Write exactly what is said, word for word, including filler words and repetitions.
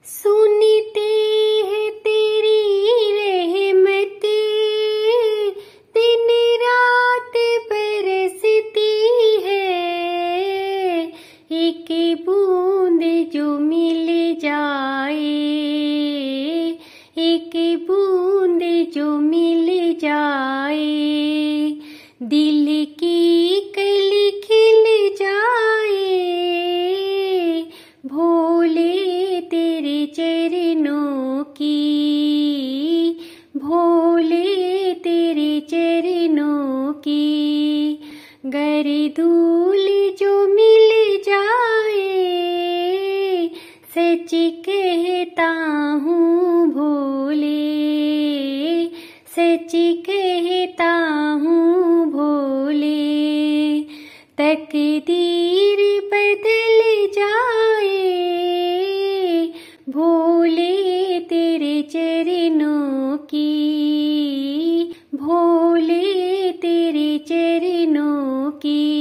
सुनते हैं तेरी रहमत, दिन रात बरसती है। एक बूंद जो मिल जाए, एक बूंद जो मिल जाए, दिल की कली खिल जाए। भोले तेरे चरणों की, भोले तेरे चरणों की, गर धूल जो मिल जाए, सच कहता हूँ भोले, सच कहता हूँ भोले। तकदीर बदल जाए, भोले तेरे चरणों की, भोले तेरे चरणों की।